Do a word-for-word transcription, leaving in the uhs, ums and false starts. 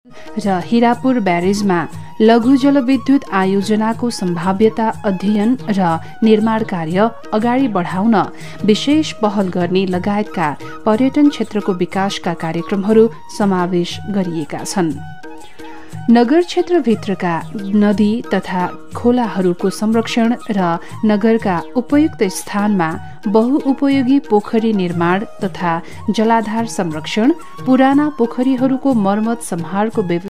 र हिरापुर ब्यारेजमा लघु जलविद्युत आयोजनाको सम्भाव्यता अध्ययन र निर्माण कार्य अगाडि बढाउन विशेष पहल गर्ने लगायतका पर्यटन क्षेत्रको विकासका कार्यक्रमहरू समावेश गरिएका छन्। नगर क्षेत्रभित्रका नदी तथा खोलाहरूको संरक्षण र नगरका उपयुक्त स्थानमा बहुउपयोगी पोखरी निर्माण तथा जलाधार संरक्षण, पुराना पोखरीहरूको मर्मत सम्हारको